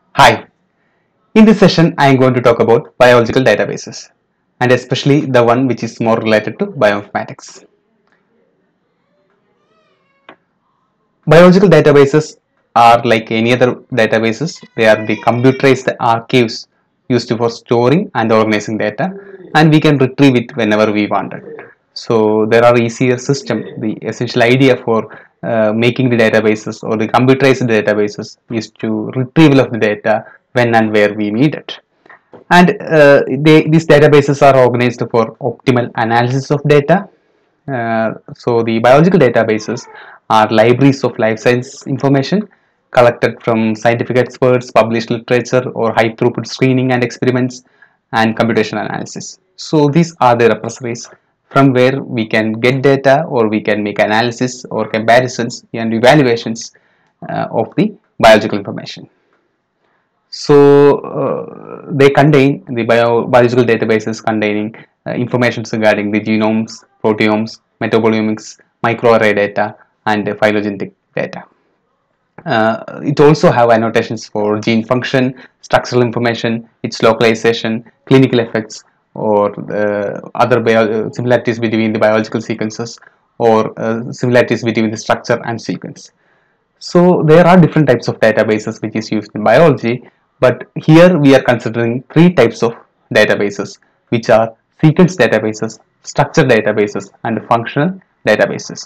Hi, in this session I am going to talk about biological databases and especially the one which is more related to bioinformatics. Biological databases are like any other databases, they are the computerized archives used for storing and organizing data, and we can retrieve it whenever we want it. So there are easier system. The essential idea for making the databases or the computerized databases is to retrieval of the data when and where we need it. And these databases are organized for optimal analysis of data. So the biological databases are libraries of life science information collected from scientific experts, published literature, or high throughput screening and experiments and computational analysis. So these are the repositories from where we can get data or we can make analysis or comparisons and evaluations of the biological information. So they contain the biological databases containing information regarding the genomes, proteomes, metabolomics, microarray data, and phylogenetic data. It also have annotations for gene function, structural information, its localization, clinical effects, or other similarities between the biological sequences or similarities between the structure and sequence. So there are different types of databases which is used in biology, but here we are considering three types of databases, which are sequence databases, structure databases, and functional databases.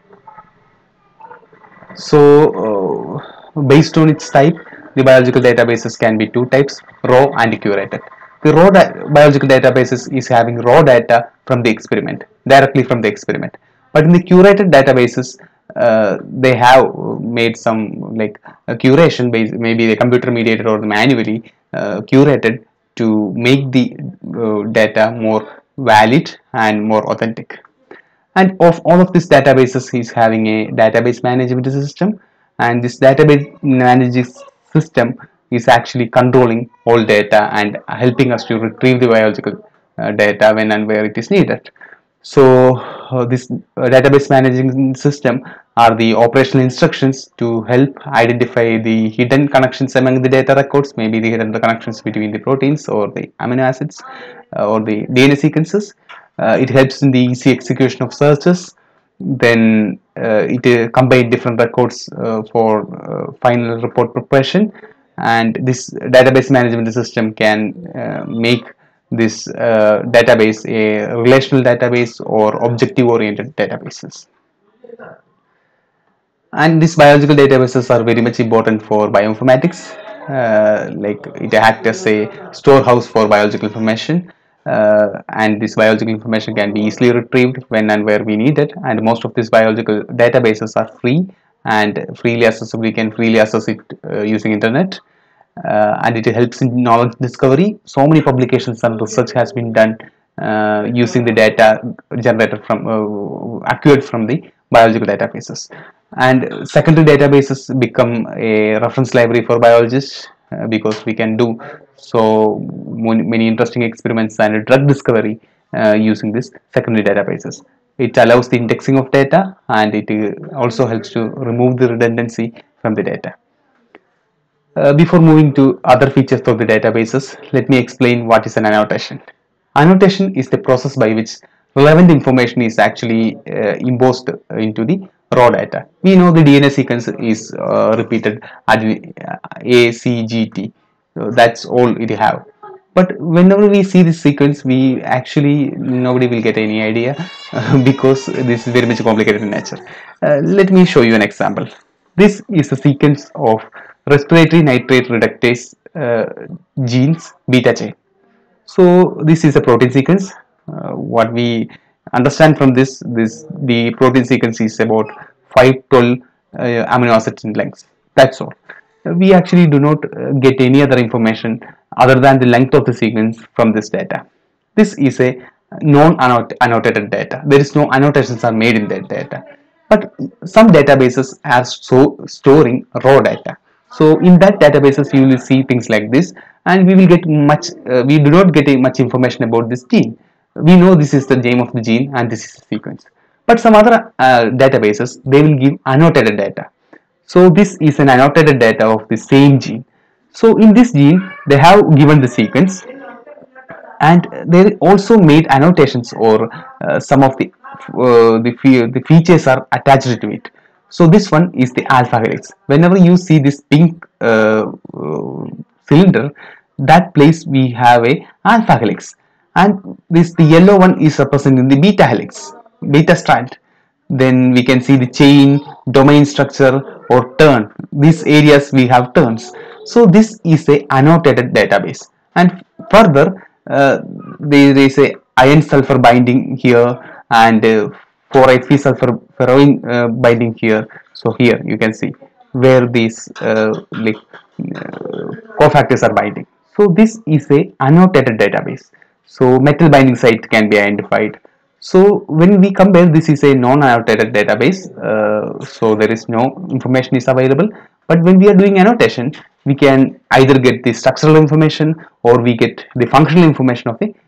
So based on its type, the biological databases can be two types: raw and curated. The biological databases is having raw data from the experiment, directly from the experiment. But in the curated databases, they have made some like a curation base, maybe the computer mediated or manually curated to make the data more valid and more authentic. And of all of these databases, he's having a database management system, and this database management system is actually controlling all data and helping us to retrieve the biological data when and where it is needed. So this database managing system are the operational instructions to help identify the hidden connections among the data records, maybe the hidden connections between the proteins or the amino acids or the DNA sequences. It helps in the easy execution of searches. Then it combines different records for final report preparation, and this database management system can make this database a relational database or objective oriented databases. And these biological databases are very much important for bioinformatics. Like it acts as a storehouse for biological information, and this biological information can be easily retrieved when and where we need it, and most of these biological databases are free and freely accessible. We can freely access it using internet, and it helps in knowledge discovery. So many publications and research has been done using the data generated from acquired from the biological databases. And secondary databases become a reference library for biologists because we can do so many interesting experiments and drug discovery using this secondary databases. It allows the indexing of data, and it also helps to remove the redundancy from the data. Before moving to other features of the databases, let me explain what is an annotation. Annotation is the process by which relevant information is actually embossed into the raw data. We know the DNA sequence is repeated at ACGT. So that's all it have. But whenever we see this sequence, we actually nobody will get any idea because this is very much complicated in nature. Let me show you an example. This is a sequence of respiratory nitrate reductase genes beta chain. So this is a protein sequence. What we understand from this the protein sequence is about 512 amino acids in length. That's all. We actually do not get any other information other than the length of the sequence from this data. This is a non-annotated data. There is no annotations are made in that data. But some databases are storing raw data. So in that databases you will see things like this, and we will get much. We do not get much information about this gene. We know this is the name of the gene and this is the sequence. But some other databases, they will give annotated data. So this is an annotated data of the same gene. So in this gene, they have given the sequence, and they also made annotations, or some of the features are attached to it. So this one is the alpha helix. Whenever you see this pink cylinder, that place we have a alpha helix, and this the yellow one is representing the beta helix, beta strand. Then we can see the chain, domain structure, or turn. These areas we have turns. So this is a annotated database. And further, there is a iron sulfur binding here, and 4-hp sulfur ferroin binding here. So here you can see where these cofactors are binding. So this is a annotated database. So metal binding site can be identified. So when we compare, this is a non-annotated database. So there is no information is available. But when we are doing annotation, we can either get the structural information, or we get the functional information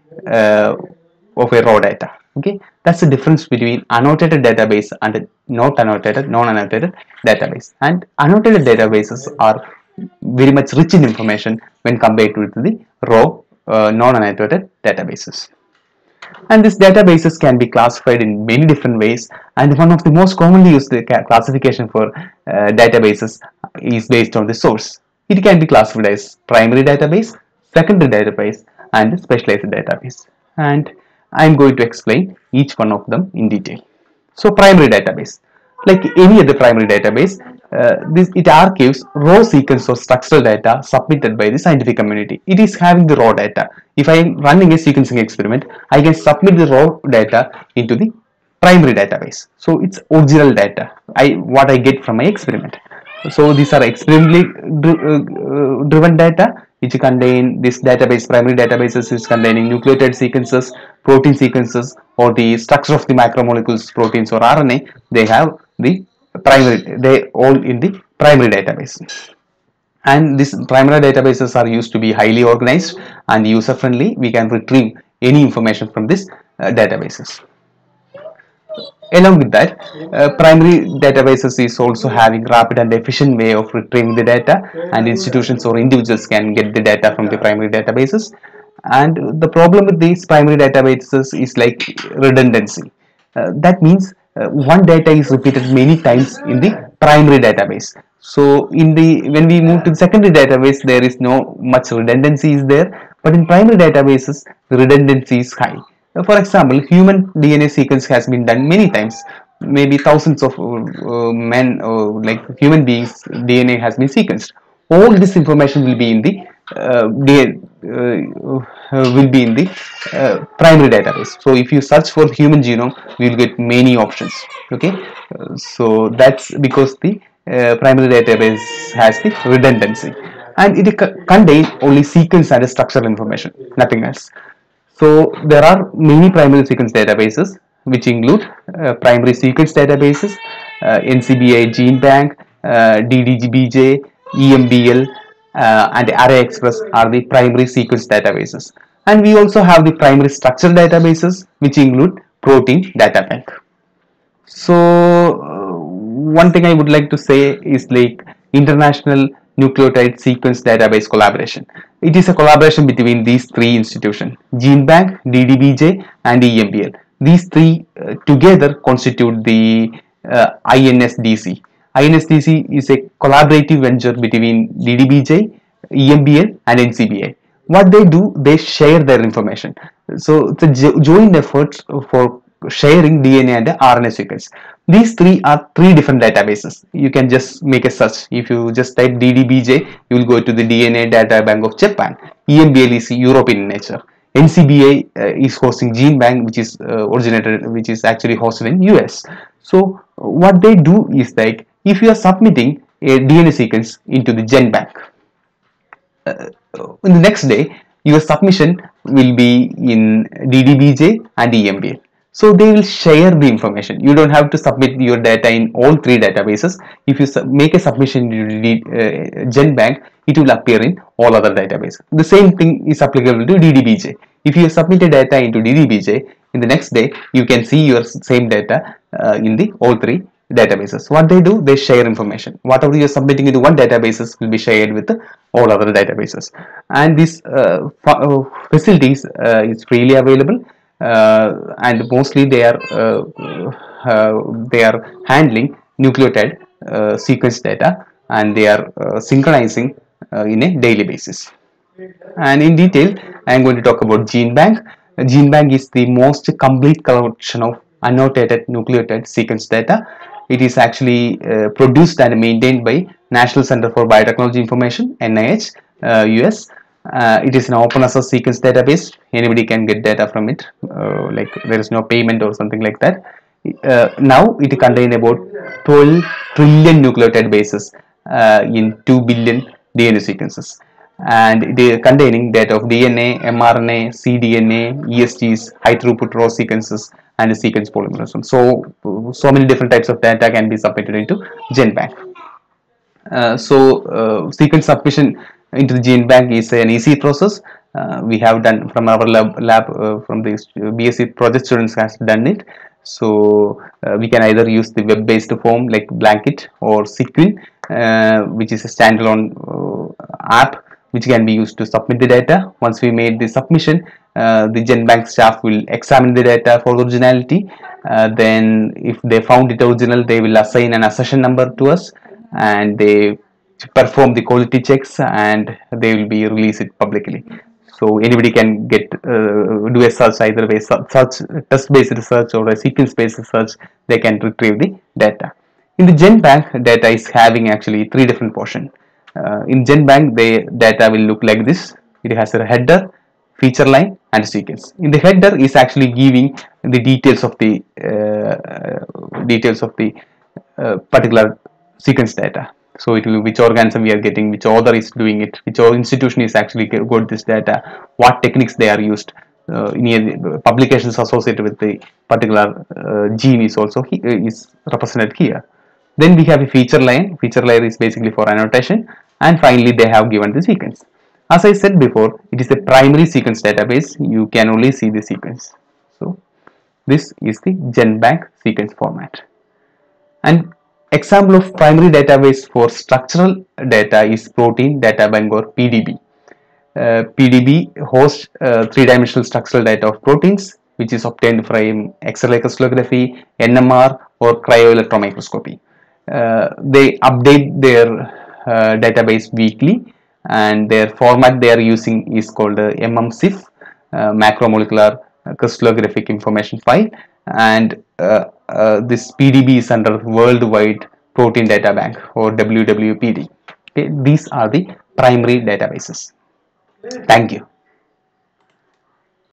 of a raw data. Okay, that's the difference between annotated database and not annotated, non-annotated database. And annotated databases are very much rich in information when compared to the raw non-annotated databases. And these databases can be classified in many different ways, and one of the most commonly used classification for databases is based on the source. It can be classified as primary database, secondary database, and specialized database, and I am going to explain each one of them in detail. So primary database, like any other primary database, it archives raw sequence of structural data submitted by the scientific community. It is having the raw data. If I am running a sequencing experiment, I can submit the raw data into the primary database. So it's original data, what I get from my experiment. So these are experimentally driven data, which contain this database. Primary databases is containing nucleotide sequences, protein sequences, or the structure of the macromolecules, proteins or RNA. They have the primary, they all in the primary database. And these primary databases are used to be highly organized and user friendly. We can retrieve any information from these databases. Along with that, primary databases is also having rapid and efficient way of retrieving the data, and institutions or individuals can get the data from the primary databases. And the problem with these primary databases is like redundancy. That means one data is repeated many times in the primary database. So when we move to the secondary database, there is no much redundancy is there, but in primary databases the redundancy is high. For example, human DNA sequence has been done many times, maybe thousands of men, like human beings DNA has been sequenced. All this information will be in the primary database. So if you search for human genome, you will get many options. Okay, so that's because the primary database has the redundancy, and it contains only sequence and structural information, nothing else. So there are many primary sequence databases, which include primary sequence databases, NCBI GenBank, DDBJ, EMBL, and ArrayExpress are the primary sequence databases. And we also have the primary structural databases, which include Protein Data Bank. So one thing I would like to say is like International Nucleotide Sequence Database Collaboration. It is a collaboration between these three institutions, GenBank, DDBJ, and EMBL. These three together constitute the INSDC. INSDC is a collaborative venture between DDBJ, EMBL, and NCBI. What they do, they share their information. So it's a joint effort for sharing DNA and RNA sequence. These three are three different databases. You can just make a search. If you just type DDBJ, you will go to the DNA Data Bank of Japan. EMBL is European in nature. NCBI is hosting GenBank, which is actually hosted in US. So what they do is like, if you are submitting a DNA sequence into the GenBank, in the next day your submission will be in DDBJ and EMBL. So they will share the information. You don't have to submit your data in all three databases. If you make a submission in GenBank, it will appear in all other databases. The same thing is applicable to DDBJ. If you submit a data into DDBJ, in the next day you can see your same data in the all three databases. What they do, they share information. Whatever you are submitting into one databases will be shared with all other databases. And these facilities is freely available, and mostly they are handling nucleotide sequence data, and they are synchronizing in a daily basis. And in detail, I am going to talk about GeneBank. GeneBank is the most complete collection of annotated nucleotide sequence data. It is actually produced and maintained by National Center for Biotechnology Information, NIH, US. It is an open access sequence database. Anybody can get data from it. Like there is no payment or something like that. Now it contains about 12 trillion nucleotide bases in 2 billion DNA sequences, and they are containing data of DNA, mRNA, cDNA, ESGs, high throughput raw sequences, and sequence polymorphism. So many different types of data can be submitted into GenBank. Sequence submission into the GenBank is an easy process. We have done from our lab from the BSc project students has done it. We can either use the web-based form like Blanket or Sequin, which is a standalone app which can be used to submit the data. Once we made the submission, the GenBank staff will examine the data for originality. Then if they found it original, they will assign an accession number to us, and they perform the quality checks, and they will be released it publicly. So anybody can get do a search, either way search, test based research or a sequence based research. They can retrieve the data. In the GenBank, data is having actually three different portions. In GenBank, the data will look like this. It has a header, feature line, and sequence. In the header is actually giving the details of the particular sequence data. So it will which organism we are getting, which author is doing it, which institution is actually got this data, what techniques they are used. Publications associated with the particular gene is also is represented here. Then we have a feature line. Feature line is basically for annotation, and finally they have given the sequence. As I said before, it is a primary sequence database. You can only see the sequence. So this is the GenBank sequence format. And example of primary database for structural data is Protein Data Bank, or PDB. PDB hosts three-dimensional structural data of proteins, which is obtained from X-ray crystallography, NMR, or cryo-electron microscopy. They update their database weekly, and their format they are using is called MMSIF, macromolecular crystallographic information file, and this PDB is under Worldwide Protein Data Bank, or WWPD. Okay, these are the primary databases. Thank you.